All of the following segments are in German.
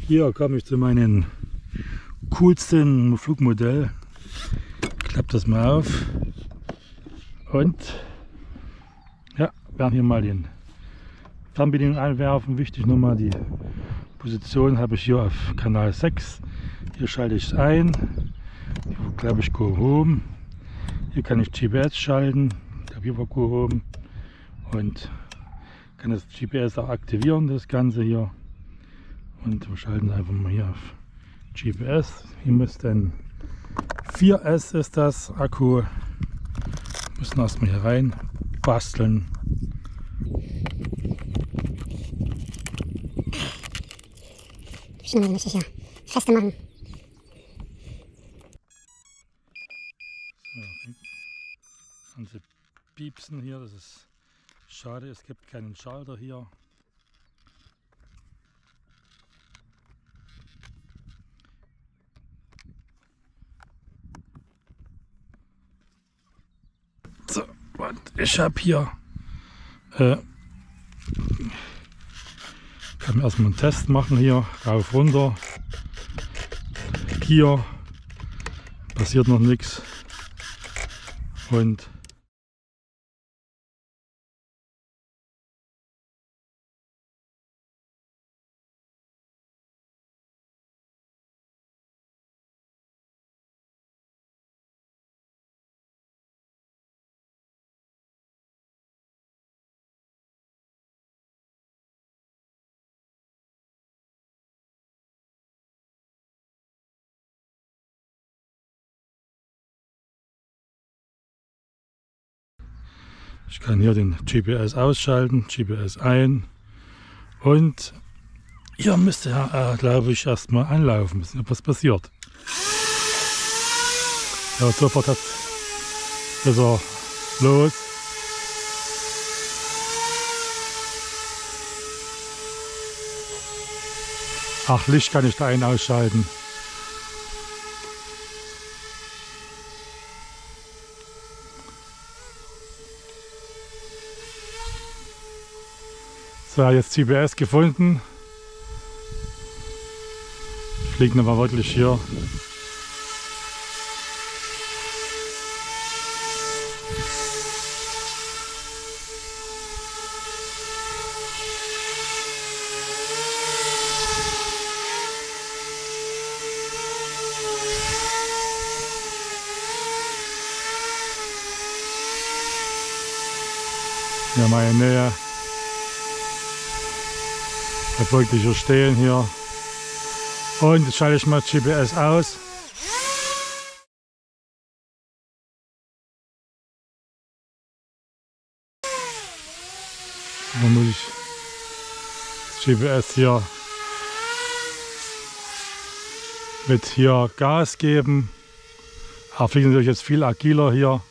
Hier komme ich zu meinem coolsten Flugmodell. Klappt das mal auf und ja, werden hier mal den Fernbedienung einwerfen. Wichtig nochmal, die Position habe ich hier auf Kanal 6. Hier schalte ich es ein. Hier glaube ich Go Home. Hier kann ich GPS schalten. Ich habe hier war Go Home und kann das GPS auch aktivieren, das Ganze hier. Und wir schalten einfach mal hier auf GPS. Hier müsste ein 4S ist das Akku. Müssen erstmal hier rein basteln. Schnell muss ich ja feste machen. So, ganze Piepsen hier, das ist schade, es gibt keinen Schalter hier. So, und ich habe hier kann mir erstmal einen Test machen hier, rauf runter. Hier passiert noch nichts und ich kann hier den GPS ausschalten, GPS ein und hier müsste er, glaube ich, erstmal anlaufen müssen, ob was passiert. Ja, sofort ist er los. Ach, Licht kann ich da ein ausschalten. So, jetzt GPS gefunden. Ich fliege nochmal wirklich hier. Ja, meine Nähe. Da wollte ich hier stehen hier. Und jetzt schalte ich mal GPS aus. Dann muss ich das GPS hier mit hier Gas geben. Er fliegt natürlich jetzt viel agiler hier.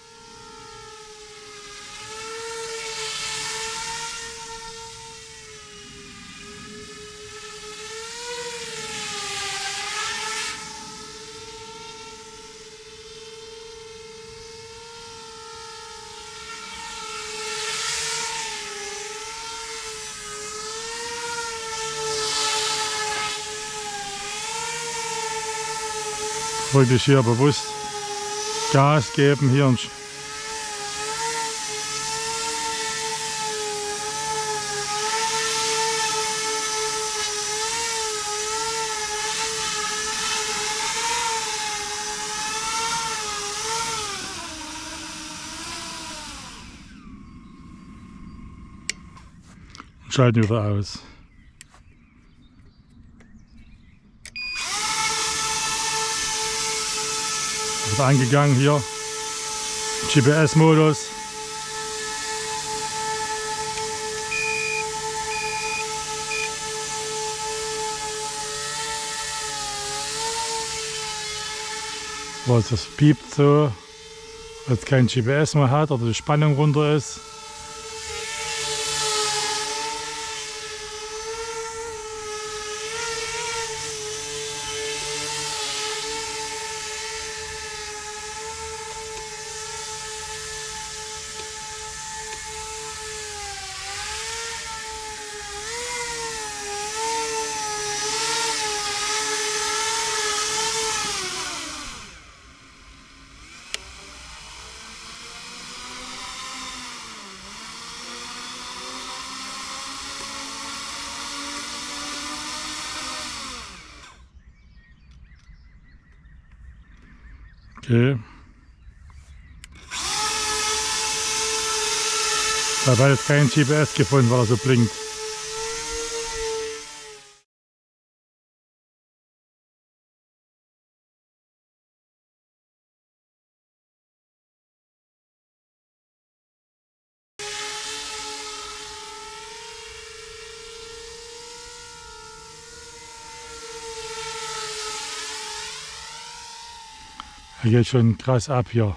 Wollte ich hier bewusst Gas geben hier und schalten wieder aus. Wird angegangen hier, GPS-Modus. Was das piept so, weil es kein GPS mehr hat oder die Spannung runter ist. Okay. Da hat jetzt kein GPS gefunden, weil er so blinkt. Er geht schon krass ab hier.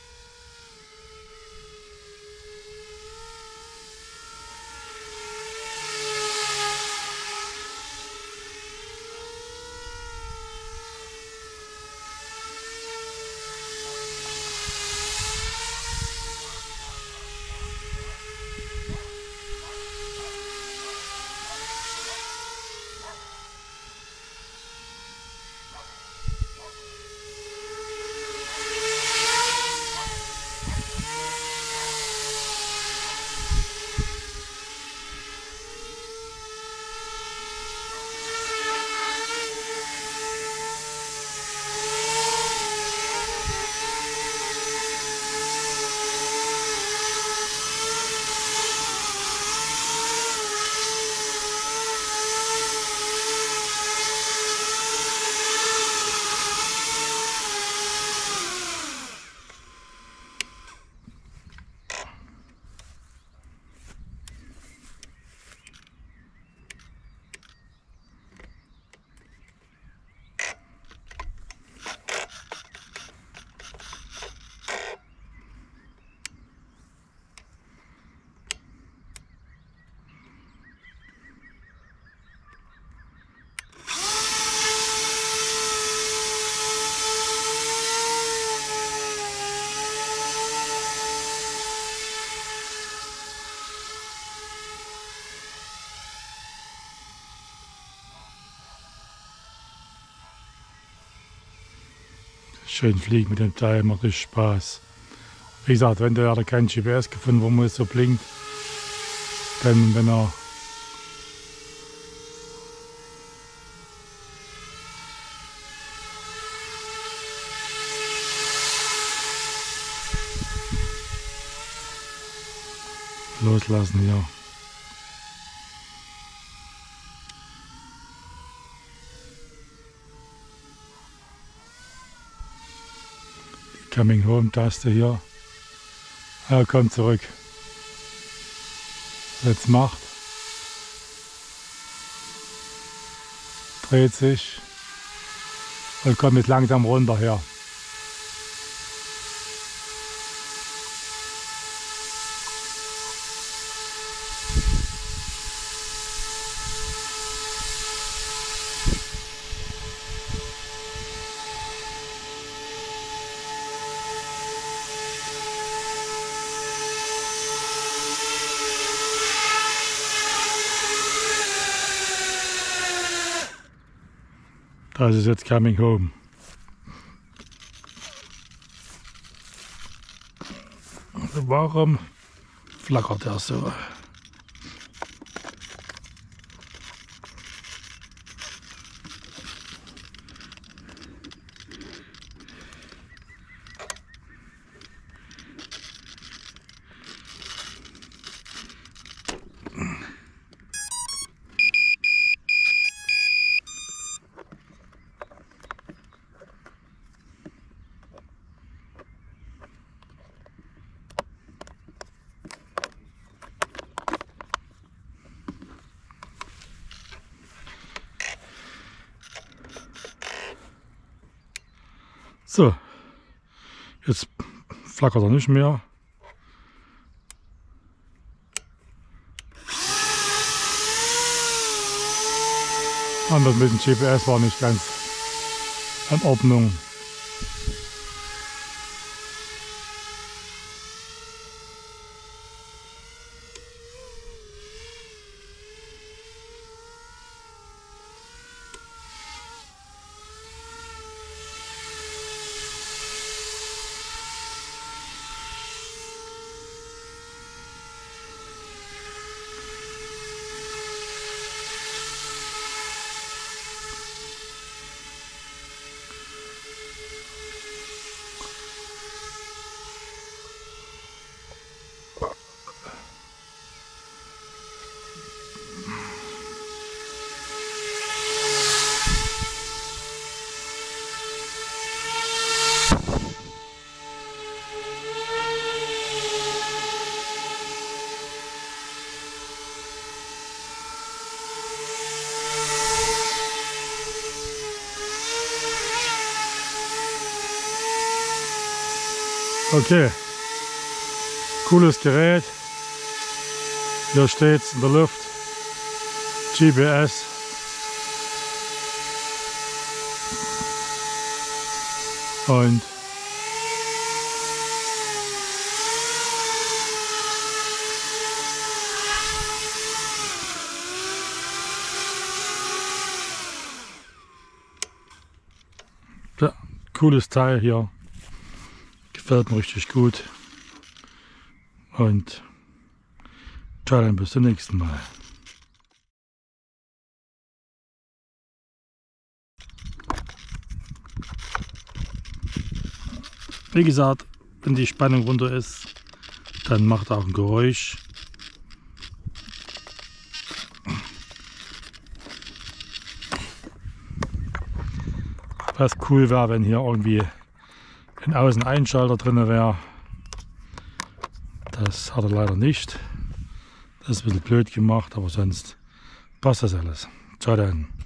Schön fliegen mit dem Teil, macht richtig Spaß. Wie gesagt, wenn der hat kein GPS gefunden, wo man so blinkt, dann wenn er loslassen hier. Coming Home Taste hier. Er kommt zurück. Jetzt macht. Dreht sich und kommt jetzt langsam runter her. Das ist jetzt Coming Home. Warum flackert er so? So, jetzt flackert er nicht mehr. Und das mit dem GPS war nicht ganz in Ordnung. Okay, cooles Gerät. Hier steht es in der Luft. GPS. Und ja, cooles Teil hier. Gefällt mir richtig gut. Und ciao, dann bis zum nächsten Mal. Wie gesagt, wenn die Spannung runter ist, dann macht auch ein Geräusch. Was cool wäre, wenn hier irgendwie ein Außeneinschalter drin wäre. Das hat er leider nicht. Das ist ein bisschen blöd gemacht, aber sonst passt das alles. Ciao dann.